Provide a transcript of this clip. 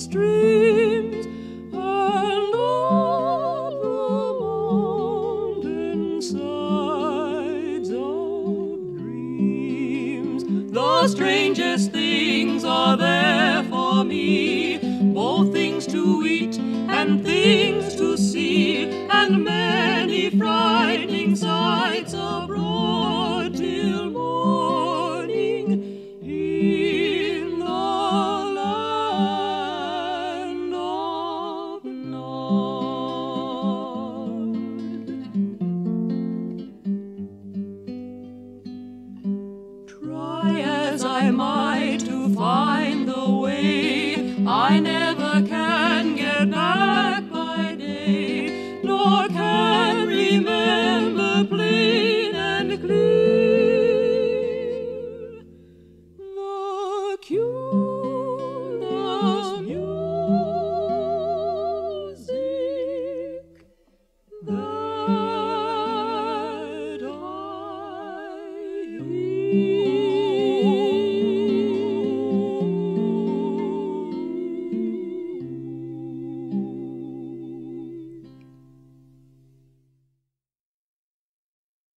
streams, and up the mountain sides of dreams. The strangest things are there for me, both things to eat and things to see, and many frightening sights abroad till morning in the land of Nod. Try as I might to find the way, I never